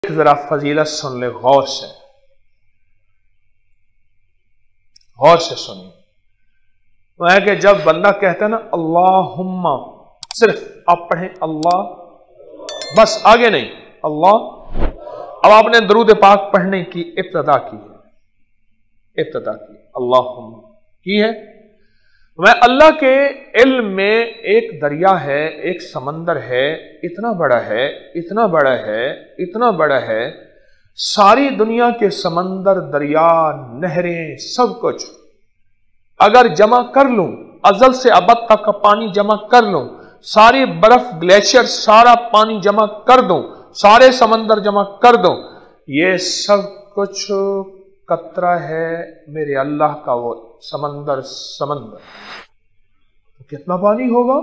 ذرا فضیلت سن لے غور سے، غور سے سنیں۔ وہ ہے کہ جب بندہ کہتا ہے نا اللہم، صرف آپ پڑھیں اللہ، بس آگے نہیں، اللہ۔ اب آپ نے درود پاک پڑھنے کی ابتدا کی ہے، ابتدا کی اللہم کی ہے۔ میں اللہ کے علم میں ایک دریا ہے، ایک سمندر ہے، اتنا بڑا ہے، اتنا بڑا ہے، اتنا بڑا ہے، ساری دنیا کے سمندر، دریا، نہریں، سب کچھ اگر جمع کر لوں، ازل سے ابد تک کا پانی جمع کر لوں، ساری برف، گلیشیئر، سارا پانی جمع کر دوں، سارے سمندر جمع کر دوں، یہ سب کچھ قطرہ ہے میرے اللہ کا وہ سمندر۔ کتنا پانی ہوگا؟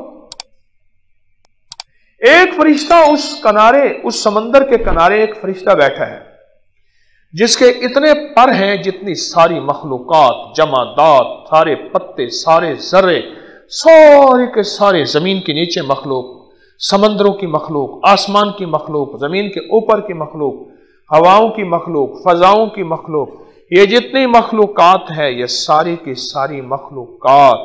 ایک فرشتہ اس کنارے، اس سمندر کے کنارے ایک فرشتہ بیٹھا ہے جس کے اتنے پر ہیں جتنی ساری مخلوقات، جمادات، سارے پتے، سارے ذرے، سارے کے سارے، زمین کے نیچے مخلوق، سمندروں کی مخلوق، آسمان کی مخلوق، زمین کے اوپر کی مخلوق، ہواؤں کی مخلوق، فضاؤں کی مخلوق، یہ جتنی مخلوقات ہیں، یہ ساری کی ساری مخلوقات،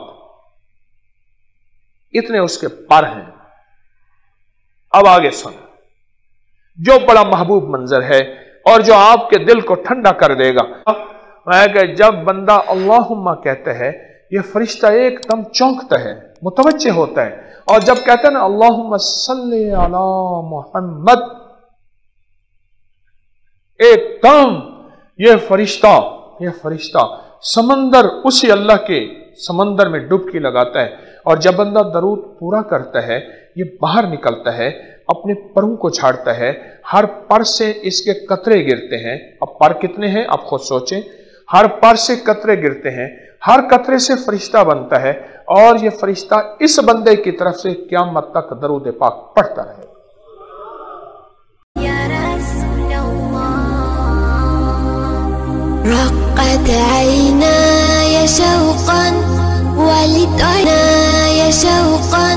اتنے اس کے پر ہیں۔ اب آگے سن، جو بڑا محبوب منظر ہے اور جو آپ کے دل کو ٹھنڈا کر دے گا، کہ جب بندہ اللہم کہتا ہے، یہ فرشتہ ایک دم چونکتا ہے، متوجہ ہوتا ہے، اور جب کہتا ہے نا اللہم صلی علی محمد، ایک دم یہ فرشتہ سمندر، اسی اللہ کے سمندر میں ڈبکی لگاتا ہے، اور جب بندہ درود پورا کرتا ہے، یہ باہر نکلتا ہے، اپنے پروں کو چھاڑتا ہے، ہر پر سے اس کے قطرے گرتے ہیں۔ اب پر کتنے ہیں آپ خود سوچیں، ہر پر سے قطرے گرتے ہیں، ہر قطرے سے فرشتہ بنتا ہے، اور یہ فرشتہ اس بندے کی طرف سے قیامت تک درود پاک پڑھتا رہے۔ رقت عيناي شوقا ولد عيناي شوقا